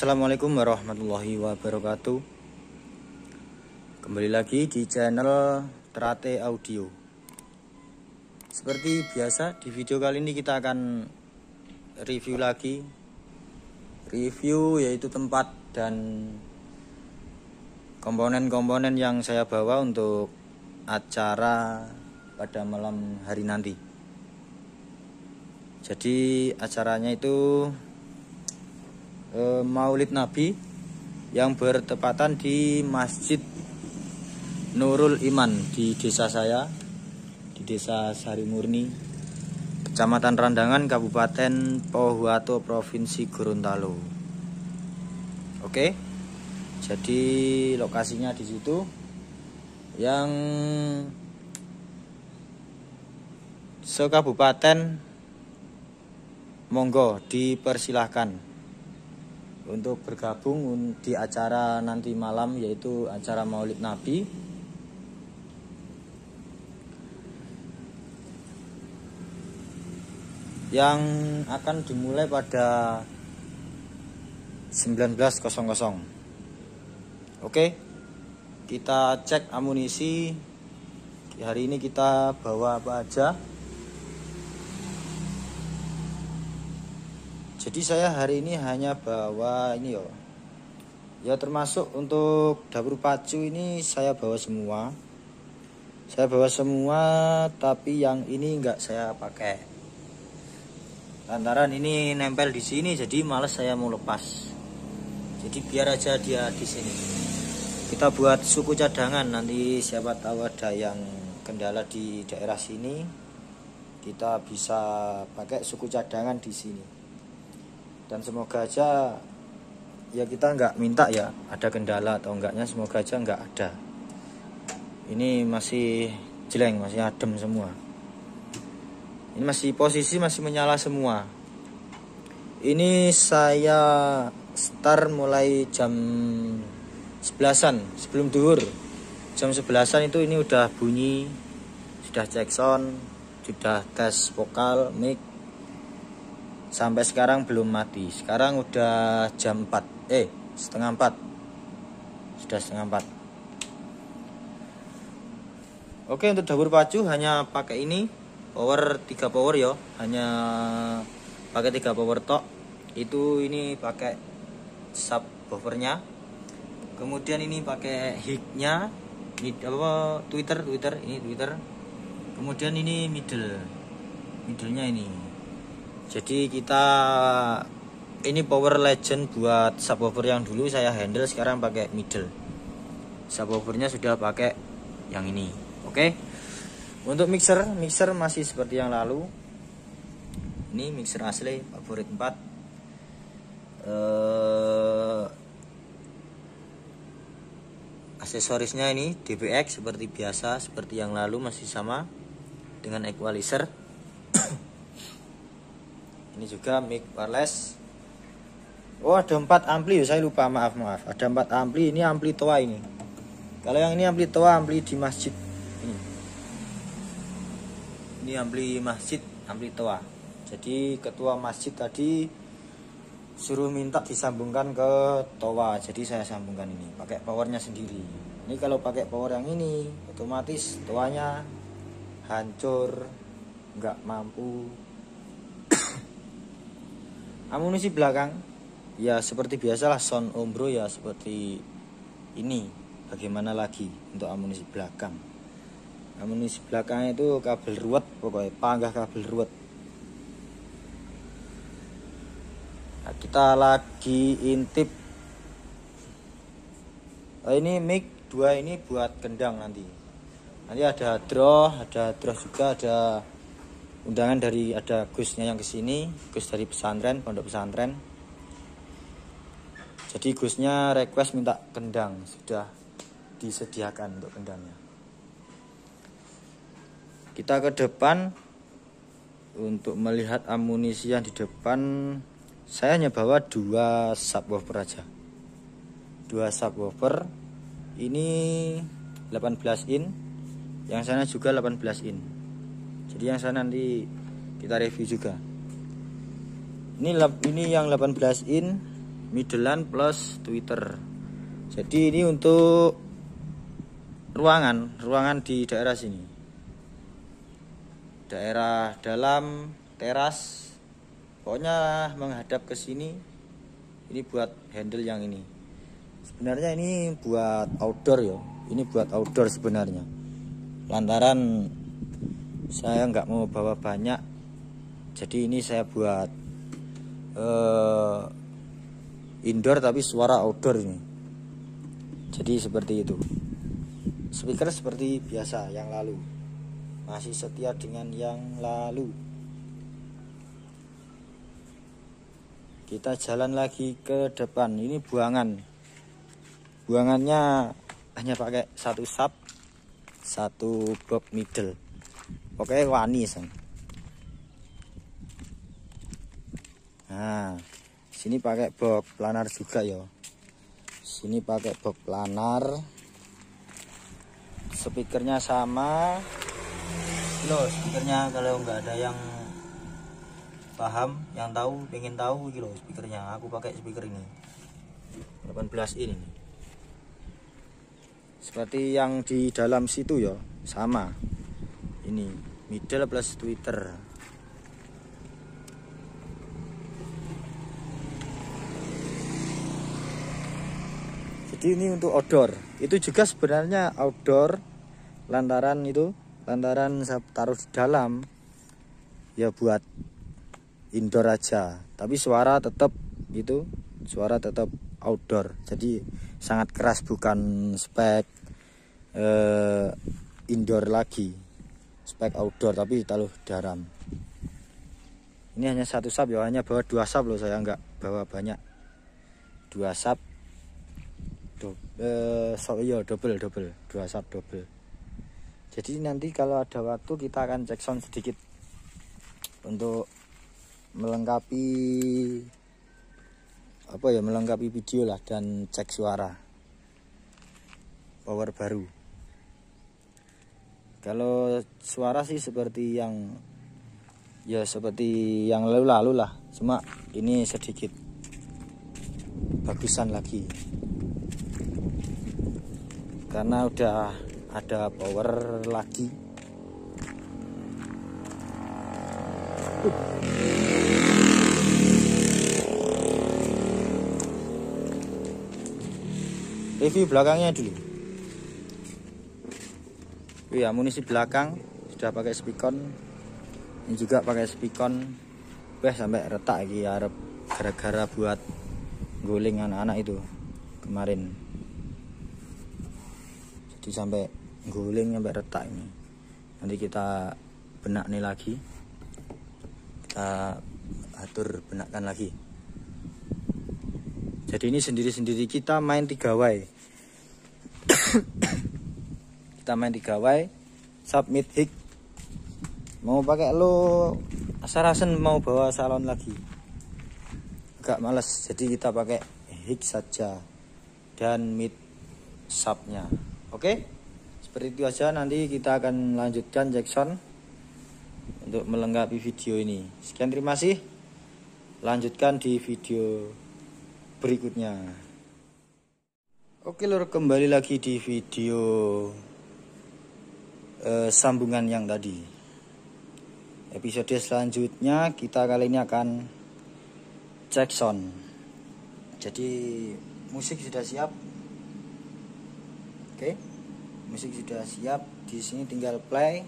Assalamualaikum warahmatullahi wabarakatuh. Kembali lagi di channel Trate Audio. Seperti biasa, di video kali ini kita akan review lagi. Review yaitu tempat dan komponen-komponen yang saya bawa untuk acara pada malam hari nanti. Jadi acaranya itu Maulid Nabi yang bertepatan di Masjid Nurul Iman di desa saya, di Desa Sarimurni, Kecamatan Randangan, Kabupaten Pohuwato, Provinsi Gorontalo. Oke, jadi lokasinya di situ. Yang sekabupaten monggo dipersilahkan untuk bergabung di acara nanti malam, yaitu acara Maulid Nabi. Yang akan dimulai pada 19.00. Oke, kita cek amunisi. Hari ini kita bawa apa aja. Jadi saya hari ini hanya bawa ini ya, termasuk untuk dapur pacu ini saya bawa semua. Saya bawa semua, tapi yang ini enggak saya pakai. Lantaran ini nempel di sini, jadi males saya mau lepas. Jadi biar aja dia di sini. Kita buat suku cadangan, nanti siapa tahu ada yang kendala di daerah sini, kita bisa pakai suku cadangan di sini. Dan semoga aja ya, kita nggak minta ya ada kendala atau enggaknya, semoga aja nggak ada. Ini masih jeleng, masih adem semua. Ini masih posisi masih menyala semua. Ini saya start mulai jam 11-an sebelum duhur. Jam 11-an itu ini udah bunyi, sudah cek sound, sudah tes vokal, mic. Sampai sekarang belum mati. Sekarang udah jam 4, setengah 4. Sudah setengah 4. Oke, untuk dapur pacu hanya pakai ini, power 3 power ya. Hanya pakai 3 power tok. Itu ini pakai subwoofernya. Kemudian ini pakai hignya, Twitter. Kemudian ini middle-nya ini. Jadi kita ini Power Legend buat subwoofer yang dulu saya handle, sekarang pakai middle. Subwoofernya sudah pakai yang ini. Oke. Untuk mixer masih seperti yang lalu. Ini mixer asli favorit 4. Aksesorisnya ini DBX seperti biasa, seperti yang lalu masih sama dengan equalizer. Ini juga mic wireless. Oh, ada 4 ampli ya, saya lupa, maaf. Ada 4 ampli, ini ampli toa ini. Kalau yang ini ampli toa, ampli di masjid. Ini ampli masjid, ampli toa. Jadi ketua masjid tadi suruh minta disambungkan ke toa, jadi saya sambungkan ini, pakai powernya sendiri. Ini kalau pakai power yang ini, otomatis toanya hancur, nggak mampu. Amunisi belakang ya seperti biasalah, sound ombro ya seperti ini. Bagaimana lagi untuk amunisi belakang? Amunisi belakang itu kabel ruwet, pokoknya panggah kabel ruwet. Nah, kita lagi intip. Ini mic 2 ini buat kendang nanti. Nanti ada draw juga, ada undangan dari, ada Gusnya yang kesini, Gus dari pesantren, pondok pesantren. Jadi Gusnya request minta kendang, sudah disediakan untuk kendangnya. Kita ke depan untuk melihat amunisi yang di depan. Saya hanya bawa 2 subwoofer aja. 2 subwoofer. Ini 18 in, yang sana juga 18 in. Jadi yang sana nanti kita review juga. Ini yang 18 in middlean plus tweeter. Jadi ini untuk ruangan di daerah sini, daerah dalam teras, pokoknya menghadap ke sini. Ini buat handle yang ini. Sebenarnya ini buat outdoor ya. Ini buat outdoor sebenarnya. Lantaran saya nggak mau bawa banyak, jadi ini saya buat indoor tapi suara outdoor ini. Jadi seperti itu. Speaker seperti biasa yang lalu, masih setia dengan yang lalu. Kita jalan lagi ke depan. Ini buangannya hanya pakai satu sub, satu box middle. Oke, wani sang. Nah, sini pakai box planar juga ya. Sini pakai box planar. Speakernya sama. Loh, speakernya kalau nggak ada yang paham, yang tahu, pengen tahu gitu speakernya, aku pakai speaker ini 18 in ini. Seperti yang di dalam situ ya, sama. Ini middle plus tweeter. Jadi ini untuk outdoor. Itu juga sebenarnya outdoor, lantaran saya taruh di dalam ya buat indoor aja. Tapi suara tetap outdoor. Jadi sangat keras, bukan spek indoor lagi, spek outdoor tapi taruh dalam. Ini hanya satu sub ya, hanya bawa 2 sub loh, saya nggak bawa banyak. 2 sub double 2 sub double. Jadi nanti kalau ada waktu kita akan cek sound sedikit untuk melengkapi video lah, dan cek suara power baru. Kalau suara sih seperti yang lalu lah, cuma ini sedikit bagusan lagi karena udah ada power lagi. Review belakangnya dulu. Ya, amunisi belakang sudah pakai spikon. Ini juga pakai spikon. Sampai retak lagi arep gara-gara buat guling anak-anak itu kemarin. Jadi sampai guling sampai retak ini. Nanti kita benak nih lagi. Kita atur benakkan lagi. Jadi ini sendiri-sendiri kita main 3 way. Kita main 3 way, submit hik. Mau pakai lo asal-asalan mau bawa salon lagi, agak males, jadi kita pakai hik saja dan mid subnya. Oke, seperti itu aja. Nanti kita akan lanjutkan Jackson untuk melengkapi video ini. Sekian, terima kasih. Lanjutkan di video berikutnya. Oke lur, kembali lagi di video sambungan yang tadi. Episode selanjutnya kita kali ini akan cek sound. Jadi musik sudah siap. Oke, musik sudah siap. Di sini tinggal play,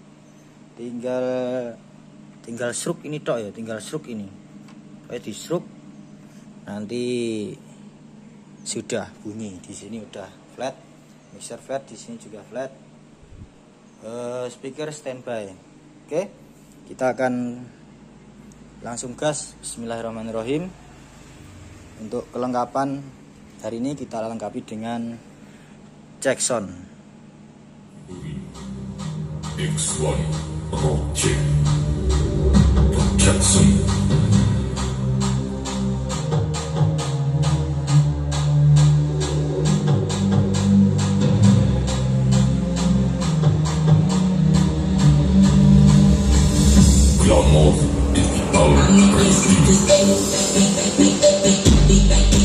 tinggal stroke ini tok ya, tinggal stroke ini. Di stroke nanti sudah bunyi. Di sini udah flat, mixer flat, di sini juga flat. Speaker standby. Oke, kita akan langsung gas. Bismillahirrahmanirrahim. Untuk kelengkapan hari ini kita lengkapi dengan Jackson X1 Project Jackson. Glamour is our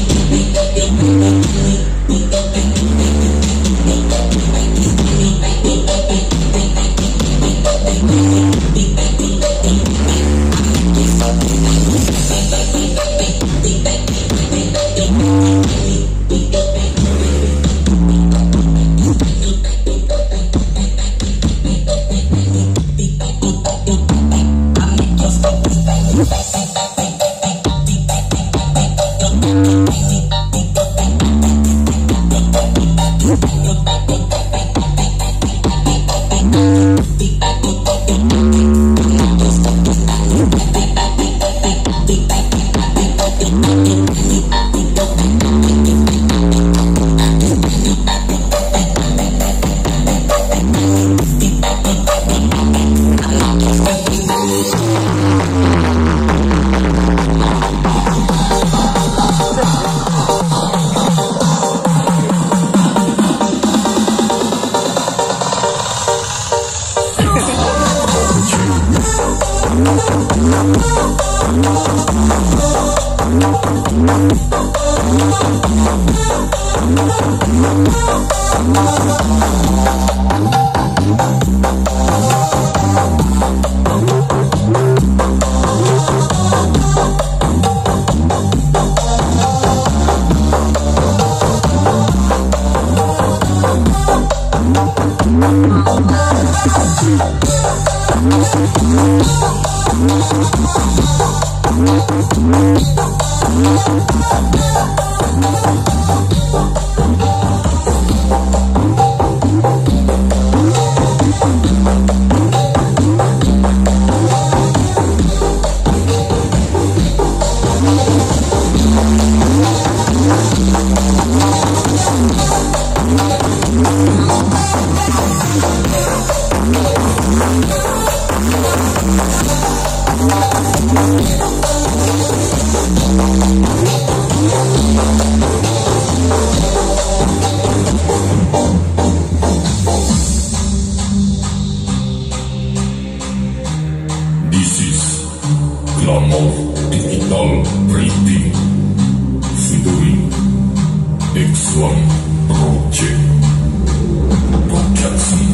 This is Glamour Digital Printing featuring X1 Project Production.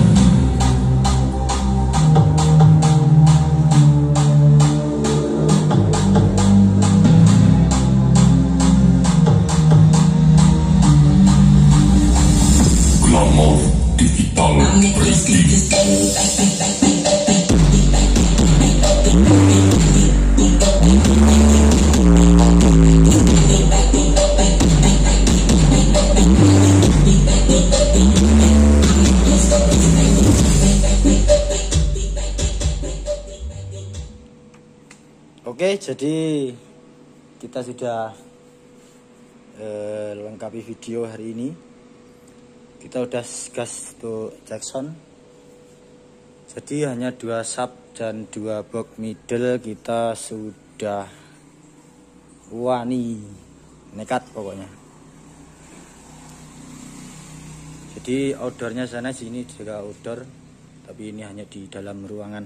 Glamour Digital Printing. Oke, jadi kita sudah lengkapi video hari ini. Kita udah gas untuk Jackson. Jadi hanya 2 sub dan 2 box middle kita sudah wani, nekat pokoknya. Jadi outdoornya sana, sini juga outdoor, tapi ini hanya di dalam ruangan.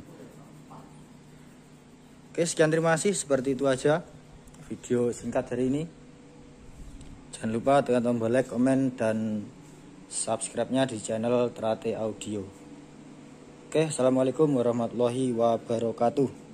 Oke, sekian, terima kasih. Seperti itu aja video singkat hari ini. Jangan lupa tekan tombol like, komen, dan subscribe-nya di channel Trate Audio. Oke, assalamualaikum warahmatullahi wabarakatuh.